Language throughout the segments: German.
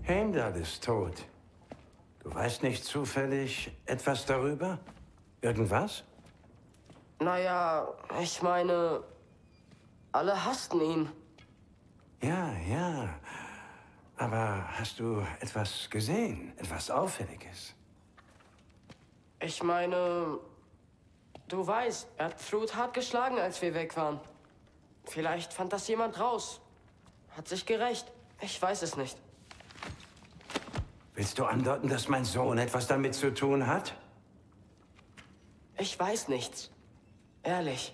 Heimdall ist tot. Du weißt nicht zufällig etwas darüber? Irgendwas? Naja, ich meine, alle hassten ihn. Ja, ja. Aber hast du etwas gesehen? Etwas Auffälliges? Ich meine, du weißt, er hat Thrud hart geschlagen, als wir weg waren. Vielleicht fand das jemand raus. Hat sich gerächt. Ich weiß es nicht. Willst du andeuten, dass mein Sohn etwas damit zu tun hat? Ich weiß nichts. Ehrlich.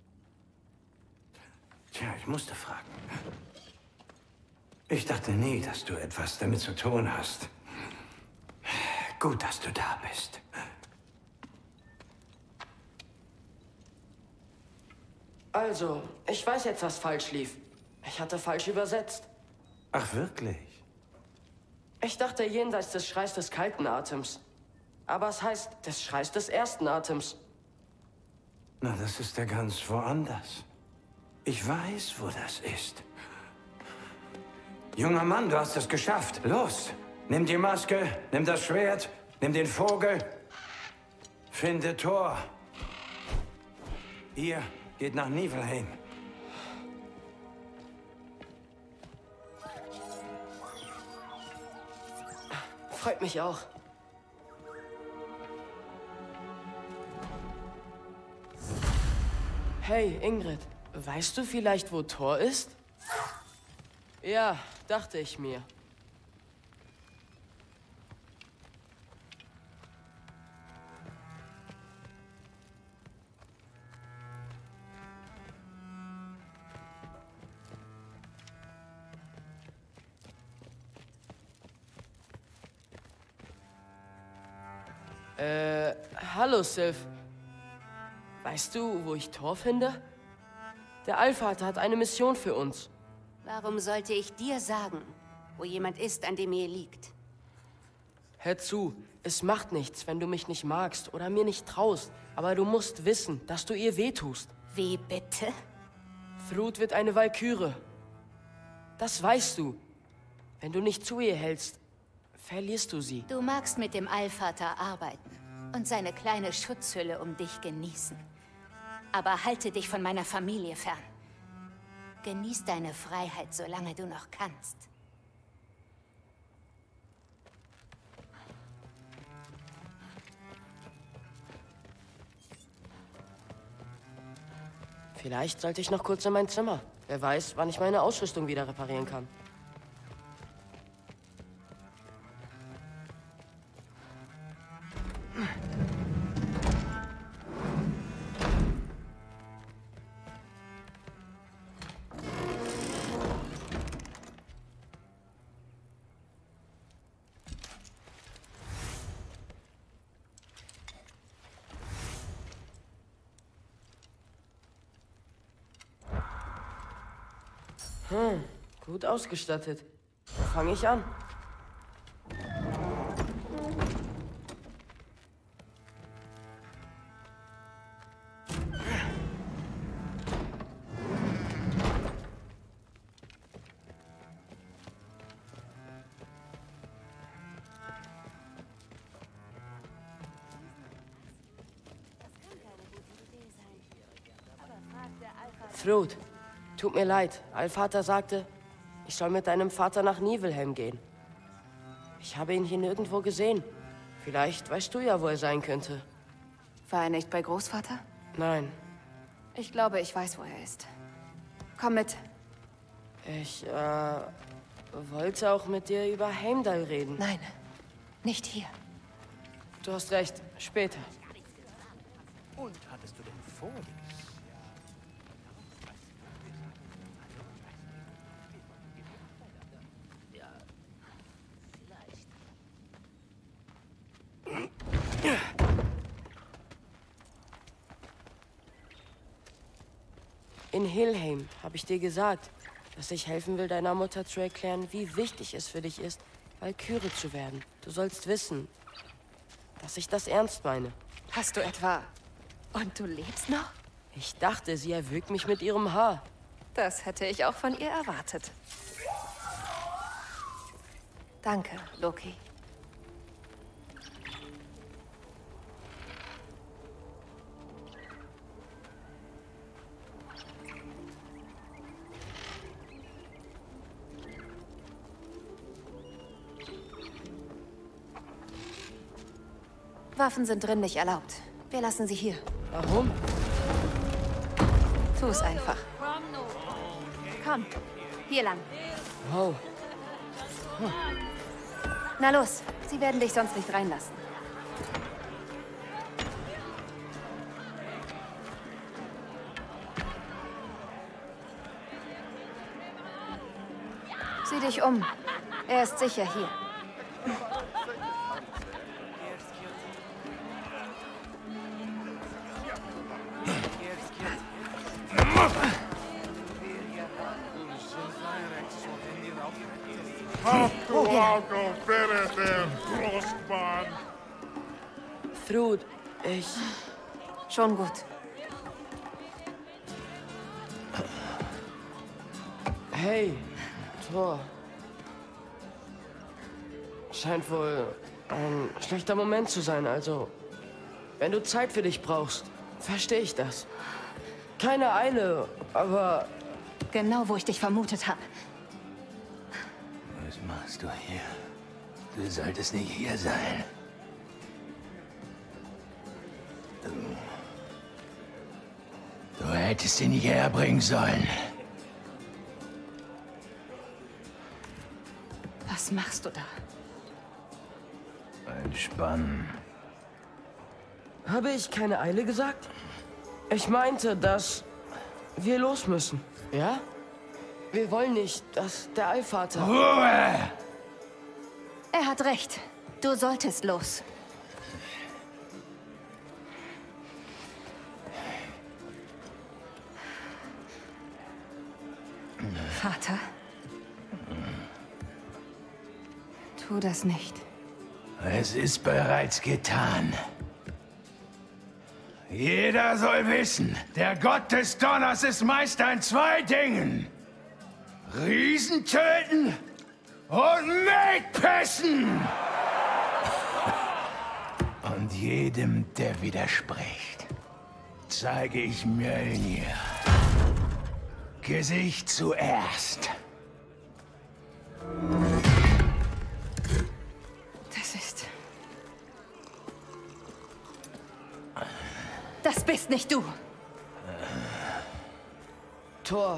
Tja, ich musste fragen. Ich dachte nie, dass du etwas damit zu tun hast. Gut, dass du da bist. Also, ich weiß jetzt, was falsch lief. Ich hatte falsch übersetzt. Ach, wirklich? Ich dachte jenseits des Schreis des kalten Atems. Aber es heißt des Schreis des ersten Atems. Na, das ist ja ganz woanders. Ich weiß, wo das ist. Junger Mann, du hast es geschafft. Los, nimm die Maske, nimm das Schwert, nimm den Vogel. Finde Thor. Ihr geht nach Niflheim. Freut mich auch. Hey, Ingrid. Weißt du vielleicht, wo Thor ist? Ja, dachte ich mir. Hallo, Sylph. Weißt du, wo ich Thor finde? Der Allvater hat eine Mission für uns. Warum sollte ich dir sagen, wo jemand ist, an dem ihr liegt? Hör zu, es macht nichts, wenn du mich nicht magst oder mir nicht traust. Aber du musst wissen, dass du ihr wehtust. Wie bitte? Thrud wird eine Walküre. Das weißt du. Wenn du nicht zu ihr hältst, verlierst du sie. Du magst mit dem Allvater arbeiten und seine kleine Schutzhülle um dich genießen. Aber halte dich von meiner Familie fern. Genieß deine Freiheit, solange du noch kannst. Vielleicht sollte ich noch kurz in mein Zimmer. Wer weiß, wann ich meine Ausrüstung wieder reparieren kann. Gut ausgestattet. Wo fange ich an? Thrud, tut mir leid. Allvater sagte, ich soll mit deinem Vater nach Niflheim gehen. Ich habe ihn hier nirgendwo gesehen. Vielleicht weißt du ja, wo er sein könnte. War er nicht bei Großvater? Nein, Ich glaube, ich weiß, wo er ist. Komm mit. ich, wollte auch mit dir über Heimdall reden. Nein, nicht hier. Du hast recht, später. Und hattest du denn vor, In Helheim habe ich dir gesagt, dass ich helfen will, deiner Mutter zu erklären, wie wichtig es für dich ist, Walküre zu werden. Du sollst wissen, dass ich das ernst meine. Hast du etwa... Und du lebst noch? Ich dachte, sie erwürgt mich mit ihrem Haar. Das hätte ich auch von ihr erwartet. Danke, Loki. Waffen sind drin nicht erlaubt. Wir lassen sie hier. Warum? Tu es einfach. Komm, hier lang. Wow. Na los, sie werden dich sonst nicht reinlassen. Sieh dich um. Er ist sicher hier. Thrud, ich... Schon gut. Hey, Thor. Scheint wohl ein schlechter Moment zu sein, also... Wenn du Zeit für dich brauchst, verstehe ich das. Keine Eile, aber... Genau, wo ich dich vermutet habe. Was machst du hier? Du solltest nicht hier sein. Du hättest ihn hierher bringen sollen. Was machst du da? Entspannen. Habe ich keine Eile gesagt? Ich meinte, dass wir los müssen, ja? Wir wollen nicht, dass der Allvater... Ruhe! Er hat recht. Du solltest los. Vater? Tu das nicht. Es ist bereits getan. Jeder soll wissen, der Gott des Donners ist Meister in 2 Dingen. Riesen töten und mitpissen. Und jedem, der widerspricht, zeige ich Mjölnir. Gesicht zuerst. Das bist nicht du. Thor.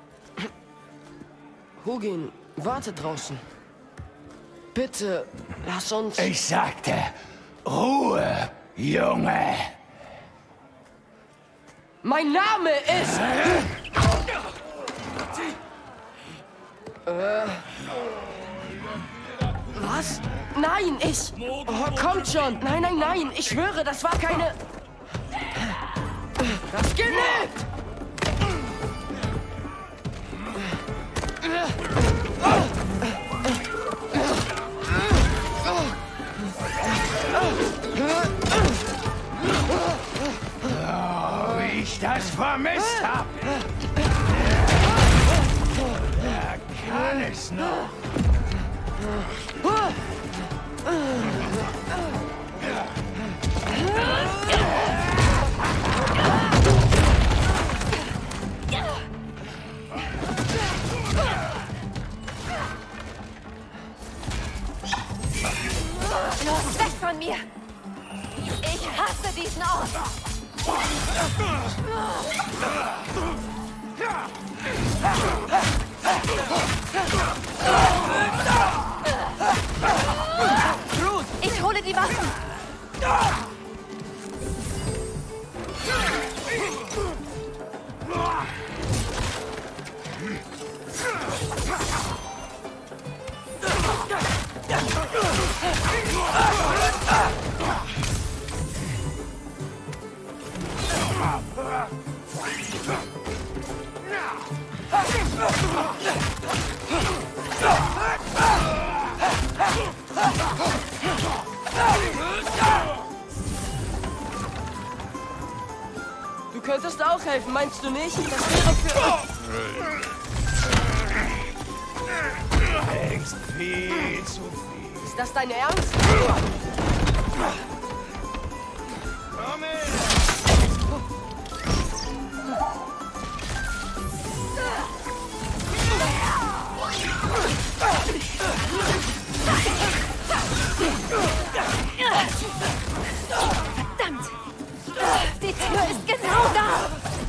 Hugin, warte draußen. Bitte, lass uns... Ich sagte, Ruhe, Junge. Mein Name ist... Was? Nein, ich... Oh, kommt schon. Nein, nein, nein. Ich schwöre, das war keine... Das genügt! Oh, wie ich das vermisst hab! Er kann es noch! Los, weg von mir! Ich hasse diesen Ort! Ich hole die Waffen! Du könntest auch helfen, meinst du nicht? Das wäre für... denkst viel zu viel. Ist das dein Ernst? Komm her! Verdammt! Die Tür ist genau da!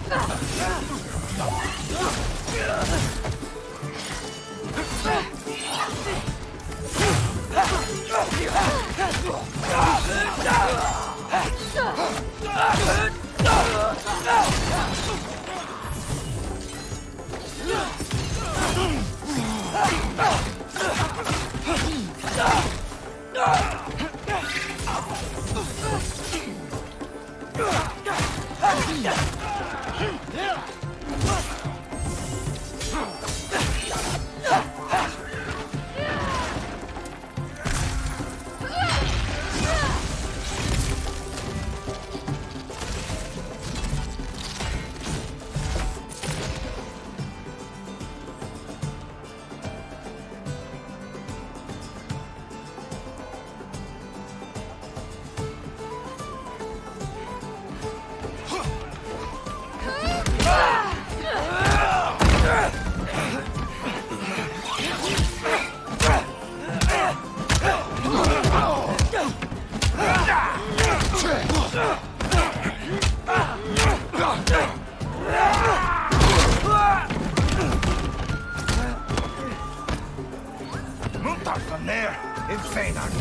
Von näher im Federn.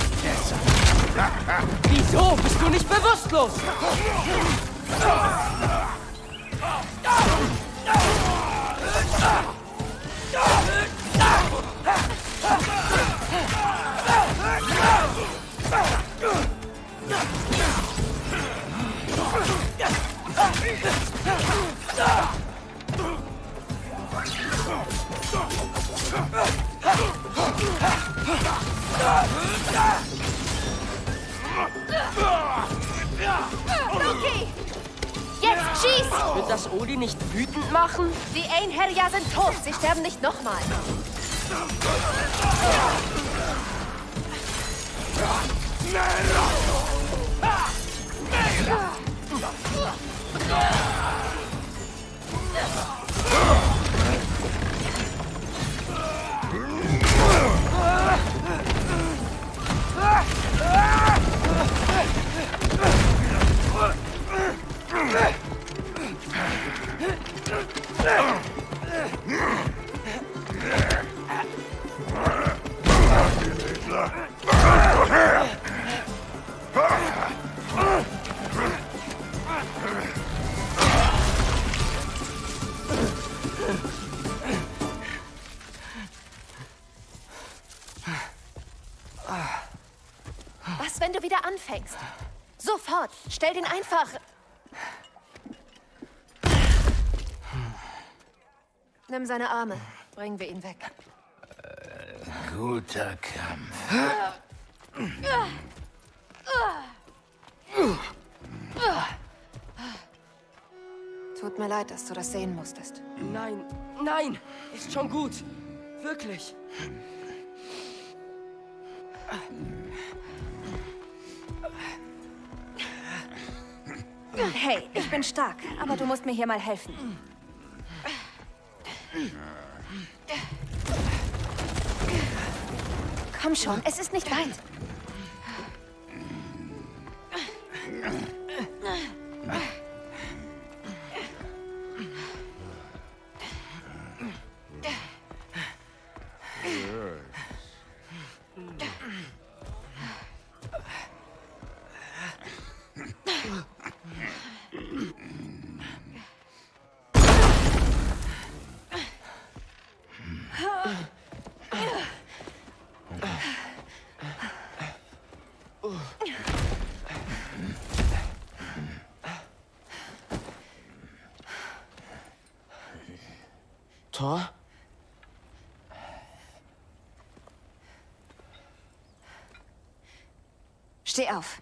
Wieso? Bist du nicht bewusstlos? Loki! Jetzt schieß! Wird das Odi nicht wütend machen? Die Einherjar sind tot. Sie sterben nicht nochmal. Was, wenn du wieder anfängst? Sofort! Stell den einfach... Nimm seine Arme. Bringen wir ihn weg. Guter Kampf. Tut mir leid, dass du das sehen musstest. Nein, nein, ist schon gut. Wirklich. Hey, ich bin stark, aber du musst mir hier mal helfen. Komm schon, es ist nicht weit. Thor? Steh auf.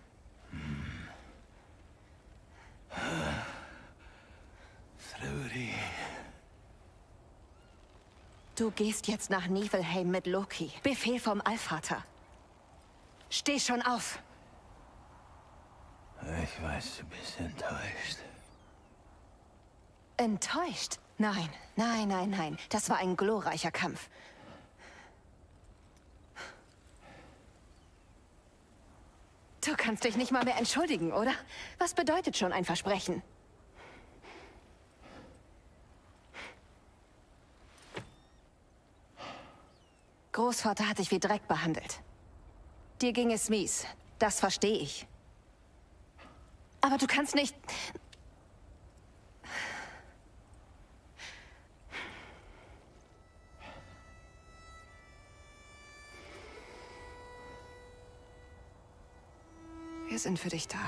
Thrudi. Du gehst jetzt nach Niflheim mit Loki. Befehl vom Allvater. Steh schon auf. Ich weiß, du bist enttäuscht. Enttäuscht? Nein, nein, nein, nein. Das war ein glorreicher Kampf. Du kannst dich nicht mal mehr entschuldigen, oder? Was bedeutet schon ein Versprechen? Großvater hat dich wie Dreck behandelt. Dir ging es mies. Das verstehe ich. Aber du kannst nicht... Wir sind für dich da.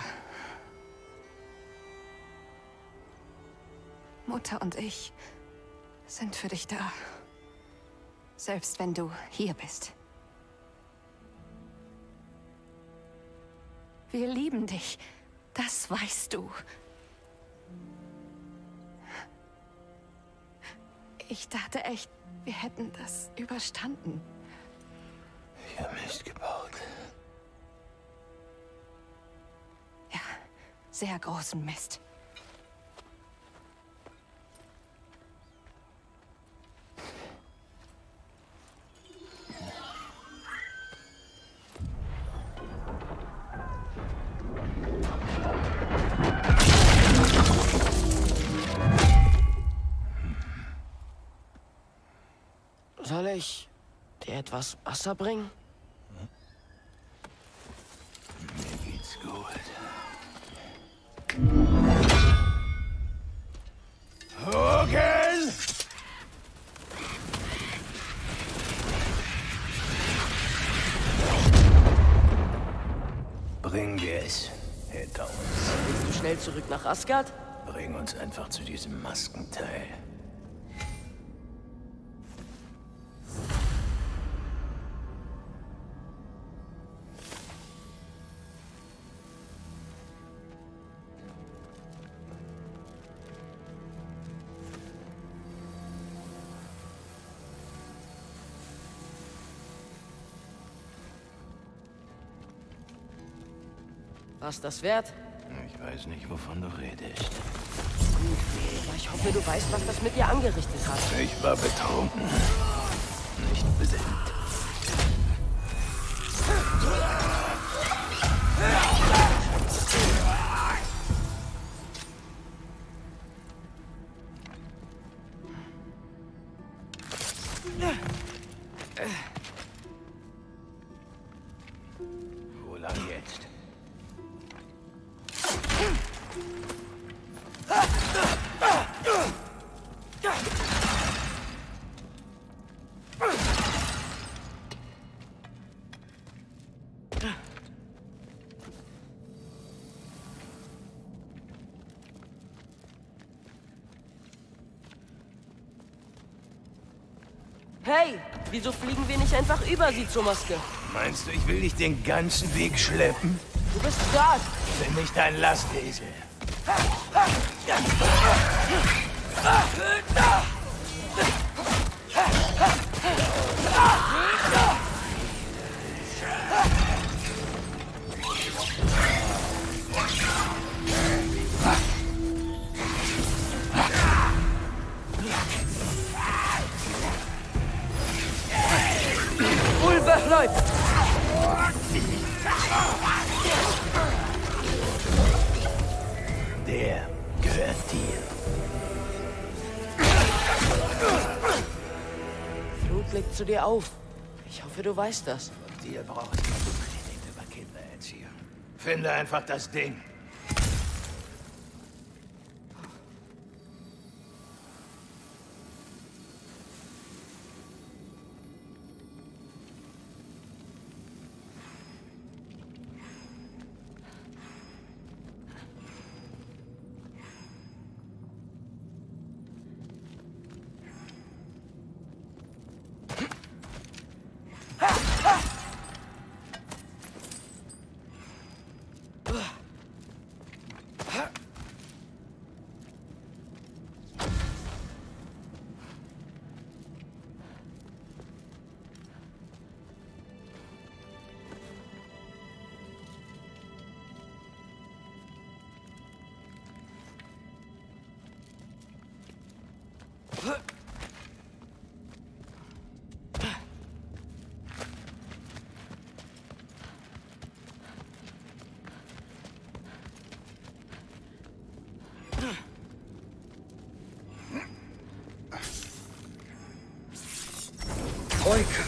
Mutter und ich sind für dich da. Selbst wenn du hier bist. Wir lieben dich. Das weißt du. Ich dachte echt, wir hätten das überstanden. Ich habe Mist gebaut. Ja, sehr großen Mist. Soll ich dir etwas Wasser bringen? Mir geht's gut. Hogan! Bring wir es, Herr Thomas. Willst du schnell zurück nach Asgard? Bring uns einfach zu diesem Maskenteil. Was das wert? Ich weiß nicht, wovon du redest. Aber ich hoffe, du weißt, was das mit dir angerichtet hat. Ich war betrunken, nicht besinnt. Wo lang jetzt? Hey, wieso fliegen wir nicht einfach über sie zur Maske? Meinst du, ich will dich den ganzen Weg schleppen? Du bist dort. Ich bin nicht dein Lastesel. Ulver läuft. Der gehört dir. Blut blickt zu dir auf. Ich hoffe, du weißt das. Von dir brauche ich keine Predigt über Kindererziehung. Finde einfach das Ding. Euka.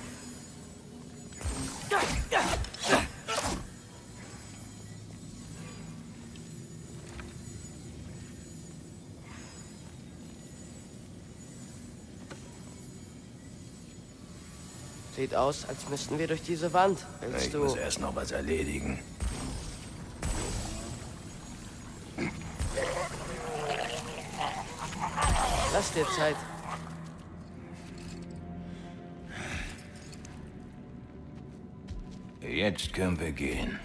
Sieht aus, als müssten wir durch diese Wand. Willst Ich du... muss erst noch was erledigen. Lass dir Zeit. Jetzt können wir gehen.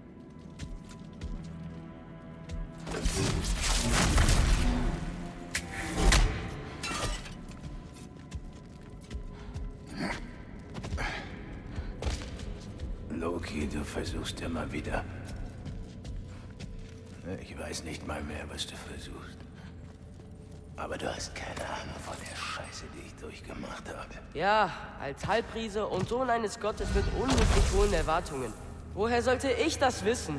Loki, du versuchst immer wieder. Ich weiß nicht mal mehr, was du versuchst. Aber du hast keine Ahnung von der Scheiße, die ich durchgemacht habe. Ja, als Halbriese und Sohn eines Gottes mit unmöglich hohen Erwartungen. Woher sollte ich das wissen?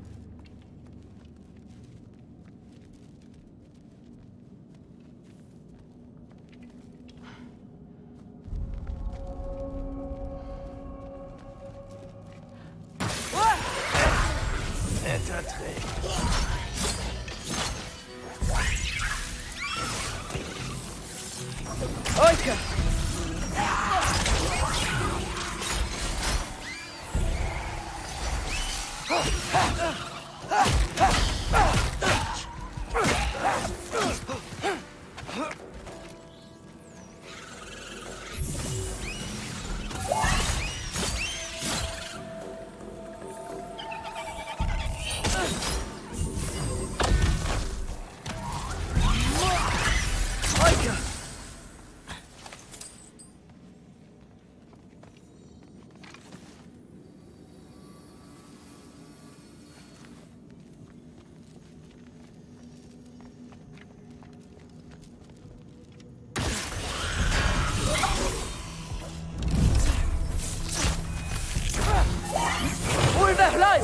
Netter Trick. Euka! Bleib!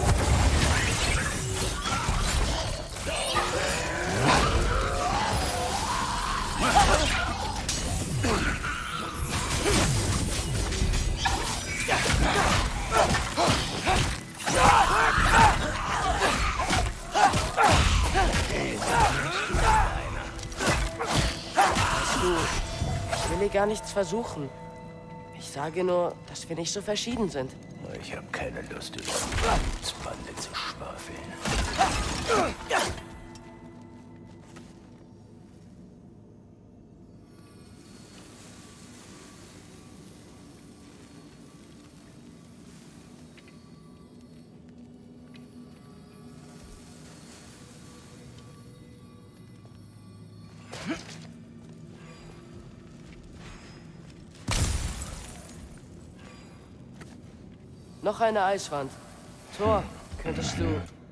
Ich will hier gar nichts versuchen. Ich sage nur, dass wir nicht so verschieden sind. Ich habe keine Lust, über die Bande zu schwafeln. Noch eine Eiswand. Thor, könntest du...